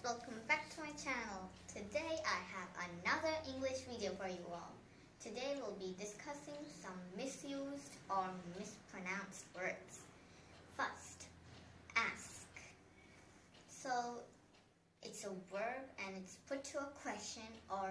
welcome back to my channel. Today I have another English video for you all. Today we'll be discussing some misused or mispronounced words. First, ask. So it's a verb and it's put to a question or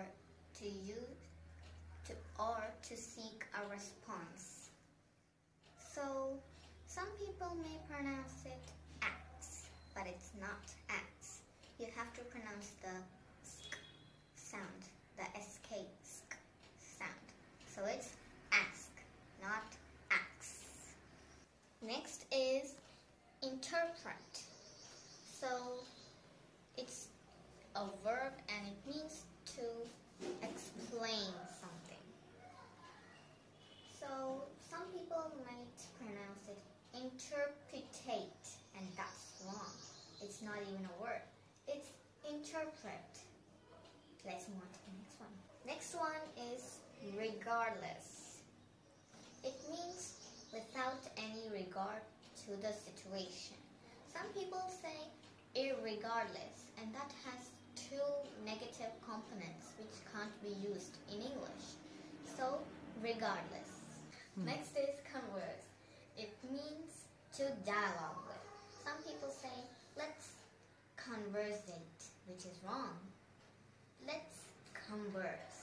to seek a response. So some people may pronounce it ax, but it's not ax. You have to pronounce the sk sound, the sk sk sound. So it's ask, not ax. Next is interpret. So it's a verb and it means to explain something. So some people might pronounce it interpretate, and that's wrong. It's not even a word. It's interpret. Let's move on to the next one. Next one is regardless. It means without any regard to the situation. Some people say irregardless, and that has two negative components which can't be used in English. So regardless. Next is converse. It means to dialogue with. Some people say, let's conversate, which is wrong. Let's converse.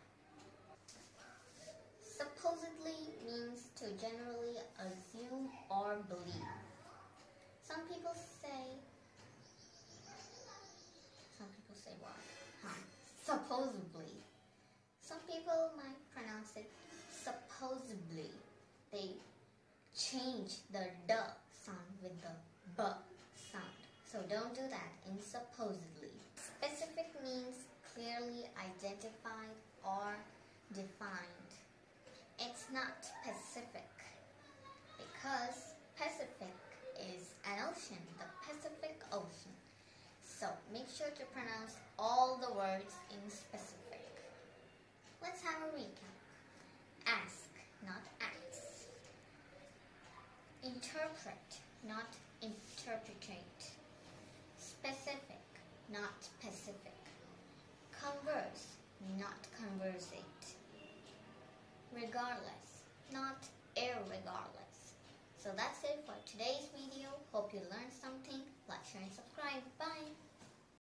Supposedly means to generally assume or believe. Some people say what? Supposedly. Some people might pronounce it supposedly. They change the d sound with the b sound. So don't do that in supposedly. Specific means clearly identified or defined. It's not Pacific because Pacific is an ocean, the Pacific Ocean. So make sure to pronounce all the words in specific. Let's have a recap. Ask, not ax. Interpret, not interpretate. Specific, not specific. Converse, not conversate. Regardless, not irregardless. So that's it for today's video. Hope you learned something. Like, share, and subscribe. Bye!